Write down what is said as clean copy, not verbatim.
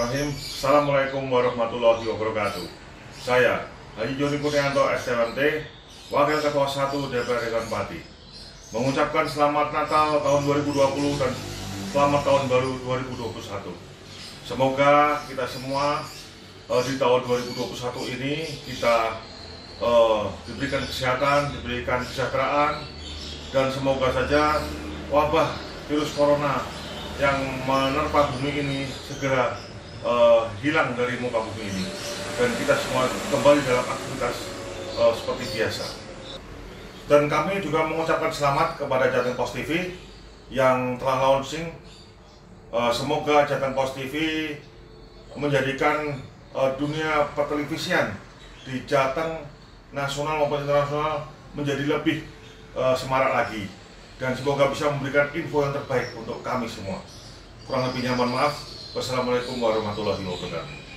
Bismillahirrahmanirrahim. Assalamualaikum warahmatullahi wabarakatuh. Saya Haji Joni Kurnianto STMT, Wakil Ketua 1 DPR Dewan Pati, mengucapkan selamat Natal tahun 2020 dan selamat tahun baru 2021. Semoga kita semua di tahun 2021 ini kita diberikan kesehatan, diberikan kesejahteraan, dan semoga saja wabah virus corona yang menerpa bumi ini segera hilang dari muka bumi ini, dan kita semua kembali dalam aktivitas seperti biasa. Dan kami juga mengucapkan selamat kepada Jateng Post TV yang telah launching. Semoga Jateng Post TV menjadikan dunia pertelevisian di Jateng nasional maupun internasional menjadi lebih semarak lagi, dan semoga bisa memberikan info yang terbaik untuk kami semua. Kurang lebihnya mohon maaf. Wassalamualaikum warahmatullahi wabarakatuh.